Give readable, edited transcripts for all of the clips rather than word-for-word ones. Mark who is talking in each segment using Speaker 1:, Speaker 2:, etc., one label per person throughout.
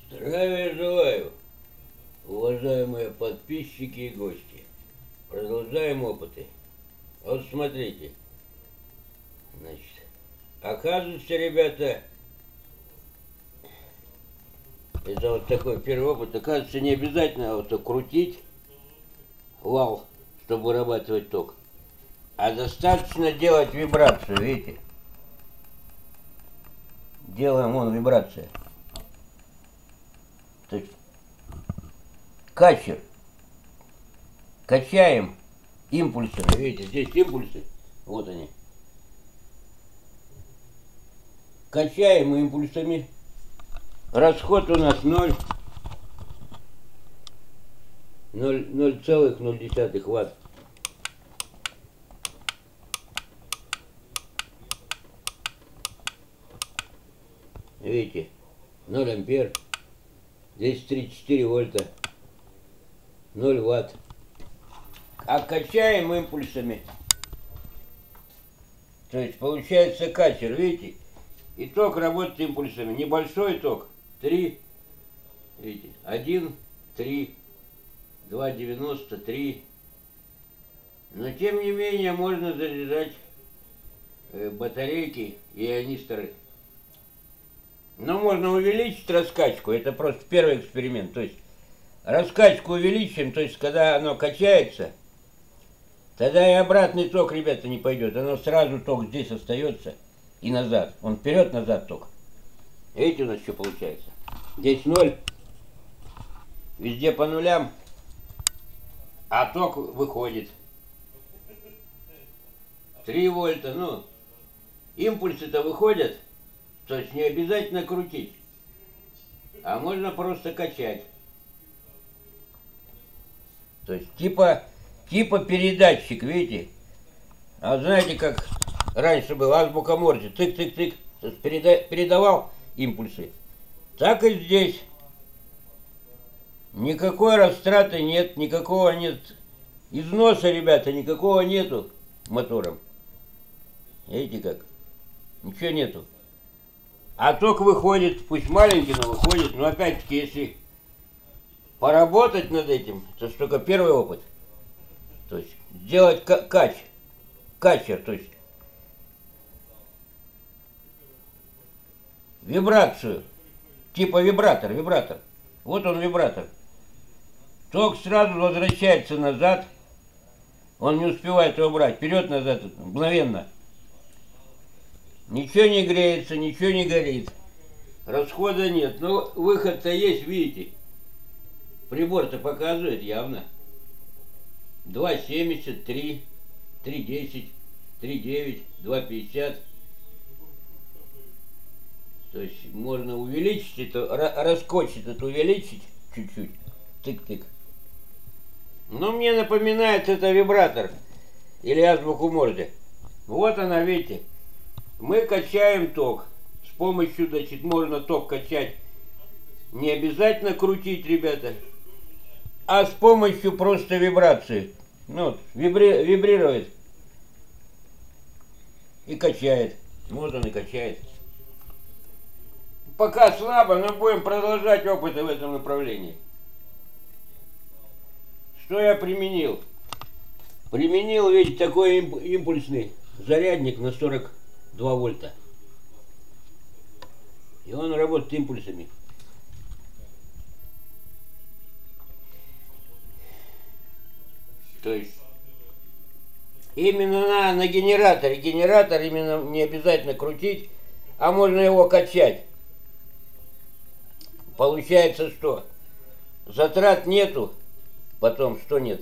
Speaker 1: Здравия желаю, уважаемые подписчики и гости. Продолжаем опыты. Вот смотрите. Значит, оказывается, ребята, это вот такой первый опыт. Оказывается, не обязательно вот крутить вал, чтобы вырабатывать ток. А достаточно делать вибрацию, видите? Делаем вон вибрация. То есть качер. Качаем импульсами. Видите, здесь импульсы. Вот они. Качаем импульсами. Расход у нас 0,0 ватт. Видите, 0 ампер. Здесь 34 вольта. 0 ватт. А качаем импульсами. То есть получается качер, видите? И ток работает импульсами. Небольшой ток. 3. Видите? 1, 3, 2,90, 3. Но тем не менее можно заряжать батарейки и ионисторы. Но можно увеличить раскачку. Это просто первый эксперимент. То есть раскачку увеличим, то есть когда оно качается, тогда и обратный ток, ребята, не пойдет. Оно сразу ток здесь остается и назад. Он вперед-назад ток. Видите, у нас что получается? Здесь 0. Везде по нулям. А ток выходит. 3 вольта. Ну, импульсы-то выходят. То есть не обязательно крутить. А можно просто качать. То есть типа передатчик, видите? А знаете, как раньше был азбука Морзе, тык-тык-тык, передавал импульсы. Так и здесь. Никакой растраты нет, никакого нет износа, ребята, никакого нету мотором. Видите как? Ничего нету. А ток выходит, пусть маленький, но выходит. Но опять-таки, если поработать над этим, это же только первый опыт. То есть сделать качер, то есть вибрацию, типа вибратор. Вот он вибратор. Ток сразу возвращается назад, он не успевает его брать, вперед-назад, мгновенно. Ничего не греется, ничего не горит, расхода нет, но выход-то есть, видите. Прибор-то показывает явно. 2,70, 3, 3,10, 3,9, 2,50. То есть можно увеличить это, раскочить это, увеличить чуть-чуть. Тык-тык. Но мне напоминает это вибратор или азбуку Морзе. Вот она, видите. Мы качаем ток. С помощью, значит, можно ток качать. Не обязательно крутить, ребята. А с помощью просто вибрации. Ну, вот, вибрирует. И качает. Вот он и качает. Пока слабо, но будем продолжать опыты в этом направлении. Что я применил? Применил, видите, такой импульсный зарядник на 42 вольта. И он работает импульсами. То есть именно на генераторе. Генератор именно не обязательно крутить, а можно его качать. Получается, что затрат нету. Потом что нет?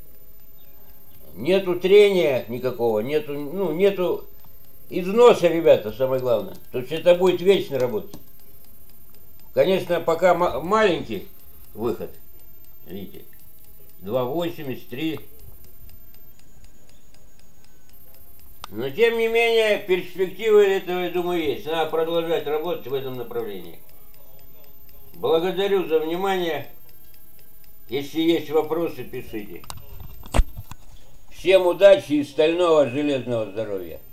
Speaker 1: Нету трения никакого, нету износа, ребята, самое главное. То есть это будет вечно работать. Конечно, пока маленький выход, видите, 2,83. Но тем не менее, перспективы этого, я думаю, есть. Надо продолжать работать в этом направлении. Благодарю за внимание. Если есть вопросы, пишите. Всем удачи и стального железного здоровья.